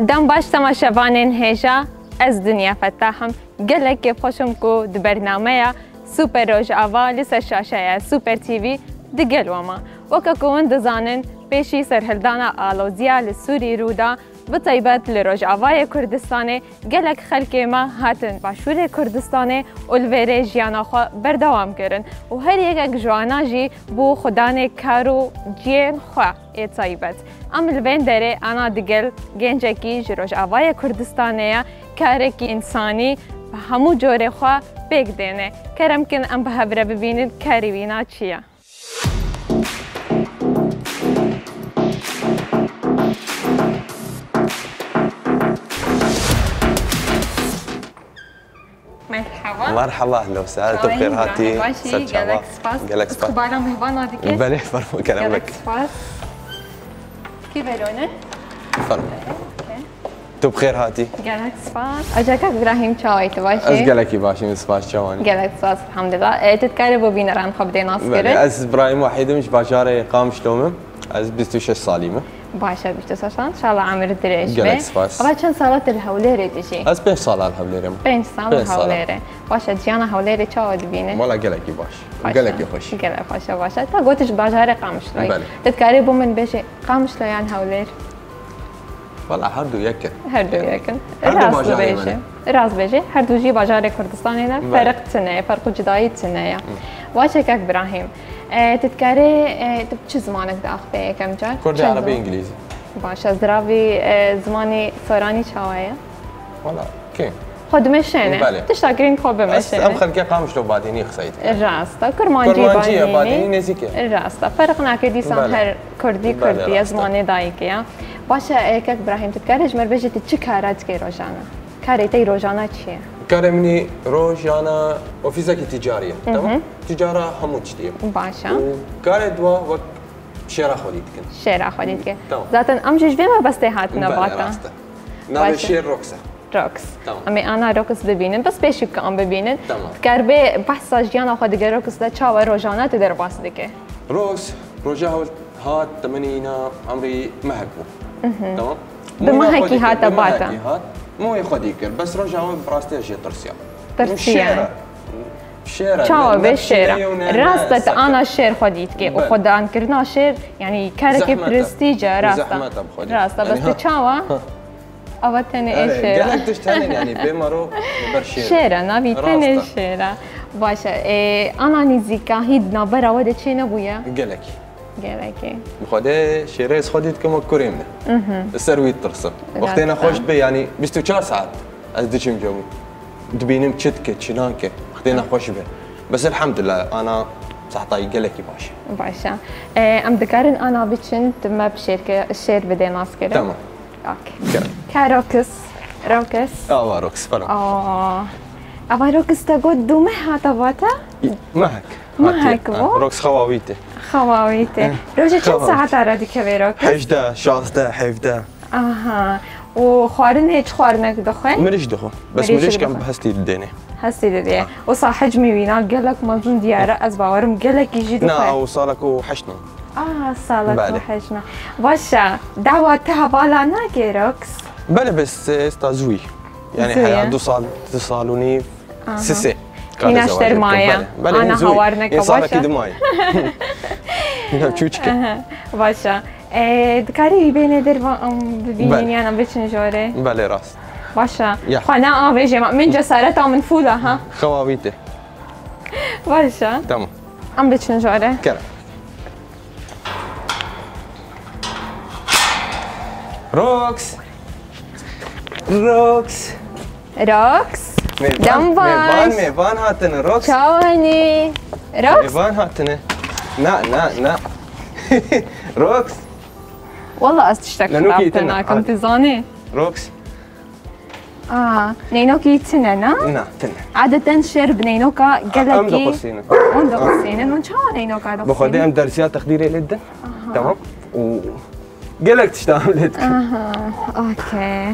دم باش تماشاوانên هێژە ez Dinya Fettahim gelekî xweşim ku di bername Super Rojava li ser şaşeya Super TV digel wema. Weke ku hûn dizanin pêşî serhildana aloziya li Sûrî rûda bi taybet li Rojavayê Kurdistanê gelek xelkê me hatin başûrê Kurdistanê û li vêrê jiyana xwe berdewam kirin û her yekek ji wan jî bû xwedanê kar û ciyên xwe ê taybet. Em li vên derê ana digel gencekî ji Rojavayê Kurdistanê ye karekî însanî bi hemû corê xwe pêk dêne. Kerem kin em bi hev re bibînin karî wîna çi ye. مرحبا مرحبا اهلا وسهلا انتم بخير هاتي جالك سباس جالك سباس اخبارنا مهبانا ديكي بله فرمو كلامك جالك سباس كيف لونك فرمو انتم بخير هاتي جالك سباس اجاك ابراهيم چاوي تباشي از جالك باشي سباس چواني جالك سباس الحمد لله تتكلموا بين ران خبدي ناس كده از ابراهيم وحيد مش باشاري قام شلومم از 26 ساليمه باشا بيشتغل ان شاء الله عمر دريش جالك سباس اول كم سالات الهوليري تجي از 5 سال الهوليري 5 سال الهوليري باشا جانا هوليري چاو دبينه والله جالك باش جالك خوش جالك خوش باشا تا قلتش باجاري قامشلوي تتكاري بو من بيشي قامشلو يعني هولير والله هردو يكن هردو يكن راس بيجي هردو جي باجاري كردستاني فرق تنه فرق جداي تنه واشك ابراهيم تتكاري چه زمانك داخل به كم جا كردي عربي انجليزي باشا زرافي زماني سوراني چاوايا والله كيف خود مشينه تشتاقين خوب مشينه ام خلقي قامش لو بعديني خسيت الراستا كرمانجي بعديني نزيكي الراستا فرقنا كدي سان هر كردي زماني دايكيا باشا كك ابراهيم تتكارج مربجه تشكارات كي روجانا كاريتي روجانا چيه كارمني روجانا وفيزاكي تجاريه تمام تجاره هموجتي باشا كاري دوا وقت شيرا خديتك شيرا خديتك ذاتن امجش بما بس هات نباتا نام الشير روكسا روكس امي انا روكس ببینن بس پیش کام ببینن کربه بحث جیانا خود دیگه روکس ده چاو روزانه تدر باس دیگه روكس روجا هات 80 عمري مهكو تمام بمهكي هات باتا مو يخديك بس روجا براستي شي ترسيا شيرة چاو به شيرة راست انا شير خديت كي وخدان كرنا شير يعني كاركي برستيجا راست بس چاوا اوتني ايش قالك تشتغل يعني بمرو برشير شيرة نبي تاني شيرة باشا انا نزيكا هيد نبرا وده چه نبويا قالك بخده شيرة خديت كم كريمنا السرويت ترسم وقتنا خوش بي يعني 24 ساعة از دچم جو دبينم تشتك تشنانك وقتنا خوش بي بس الحمد لله انا صحطاي قالك باشا ام ذكرن انا بتشنت ما بشركه الشير بدي ناس كده تمام اوكي كاروكس روكس روكس فرق اما روكس تقول دو مها تباتا مهك روكس خواويته روجه كم ساعة تردي كبي روكس 18 16 17 وخوارن هيك خوارنك دخل مريش دخل بس مريش كم بحستي الدنيا هستي دي وصح حجمي وينا قالك مظن ديارة از باورم قالك يجي دخل لا وصالك وحشنا صالك وحشنا باشا دعوة تهبالا ناكي روكس بله بس استازوي يعني حياة اتصالوني سيسي هنا اشتر مايا انا هوارنك باشا صار كده ماي باشا دكاري بين در ببيني انا بيتشن جوري بله راست باشا خنا بيجي من جسارتها من فوله ها خواويته باشا تمام ام بيتشن جوري كلام روكس دمباش ميفان هاتنا روكس شاواني روكس ميفان هاتنا نا روكس والله استشتك خلابتنا كنت زاني روكس نينوكي تنا نا تنا عادة شرب نينوكا قلقي أم دقصينة من شو نينوكا دقصينة بخدي أم درسيات تقديري لدا تمام قلق تشتغل لدك اوكي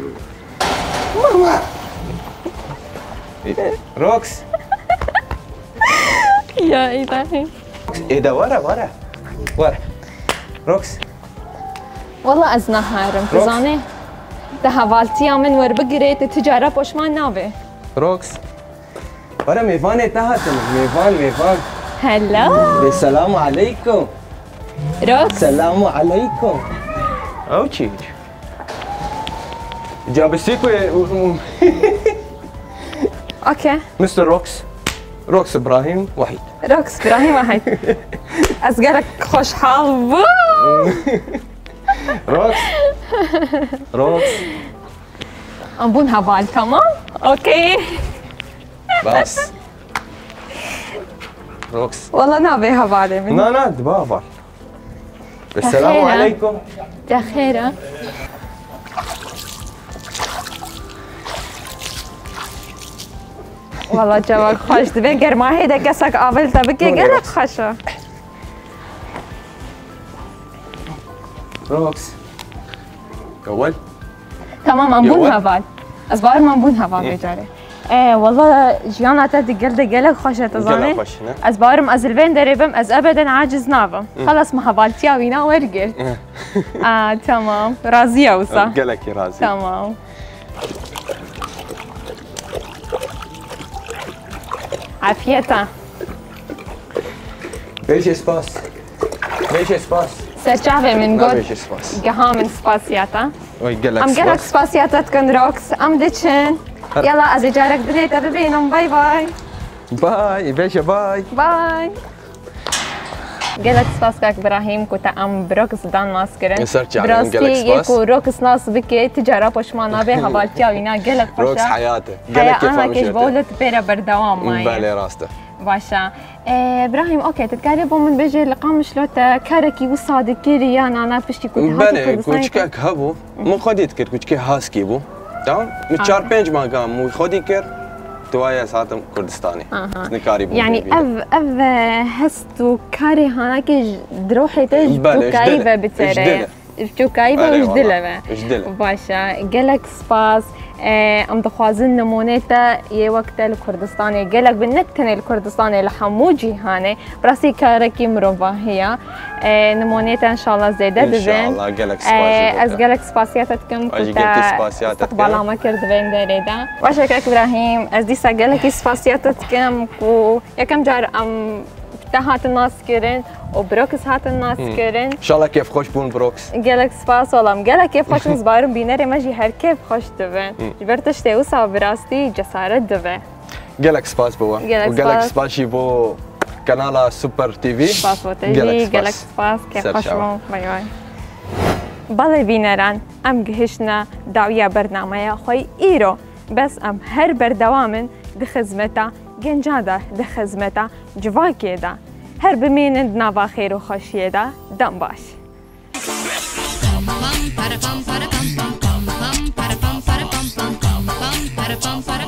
روكس يا إلهي ايه ده ورا روكس والله أزنها هارم تزاني تهوالتیا من وربگیره تجاره پشمان نابه. روكس ورا ميفان تهاتم ميفان هلا السلام عليكم روكس السلام عليكم او تشيج جابسيكو اوكي مستر روكس ابراهيم وحيد روكس ابراهيم واحد اسقلك خوش حال روكس أنبون هفال تمام؟ أوكي بس روكس والله نابي هفالي من لا دبابة السلام عليكم تخيرة والله جواك خوش دبي قرما هيدا قصك قابل تبكي قلق خوشة روكس أول تمام أنبون هفال أصبار ما أنبون هفال بجاري ايه والله جيانا تدي قلق خوشة تزاني أصبارم أزلبين دريبم أز أبدا عاجز نابم خلص ما هفالتيا وينا ورقل تمام راضية وصح قلقي راضي تمام عافيتا بيش اسباس سرچاوه من لا قد بيش اسباس قها من سپاسياتا وي قلق ام قلق سپاسياتا تكن روكس ام ديشن يلا از جارك دنيتا ببينهم باي باي باي بيش باي قلق سپاسك ابراهيم كوتا ام بروكس دان ناس كرن سرچاوه من قلق براسي سپاس يكو روكس ناس بكي تجارة پشمانا به حوالتيا وينا قلق روكس خوشا حياته هيا قلق كيف انا كيش مشيته بولت بيرا بردوام ماي بالي راسته باشا ابراهيم اوكي تتكلم من بيجي لقام شلوتا كاركي وصادق كيري انا بشتي كنت بله کوچکک هبو مو خودیت کرد کوچکی هاسکی بو تمام من 4-5 ماه قام مو خودی کرد توايا ساعتم كردستاني نكاري بو يعني اف هستو كاري هناك دروحي تج توكايبه بترى توكايبه وجدله باشا قالك سباس ام دخوازن نمونيتا يه وقت الكردستاني قالك بالنكتن الكردستاني لحموجي هاني براسي كاركي مروفاهية نمونيتا ان شاء الله زيادة دبن ان شاء الله قالك سباس از قالك سباسياتتكم كنتا استقبالا ما كرد بين داريدا واشكرك ابراهيم از ديسا قالك سباسياتتكم كو يكم جار ام هات الناس كرن وبروكس هات الناس كرن ان شاء الله كيف خوش بون بروكس قالك سباس والله قالك كيف خوش مزبارم بيناري ماجي هر كيف خوش دبن جبرتش توسع براستي جسارة دبن قالك سباس بوا وقالك سباس شي بو قناة سوبر تي في سباس بو تي في قالك سباس كيف خوش بون باي باي بالي بيناران ام جهشنا دعوية برنامج خوي ايرو بس ام هر بردوامن بخدمته گنجاده ده خدمتا جواکی ده هر بمینند نوا خیر و خوشیه ده دم باش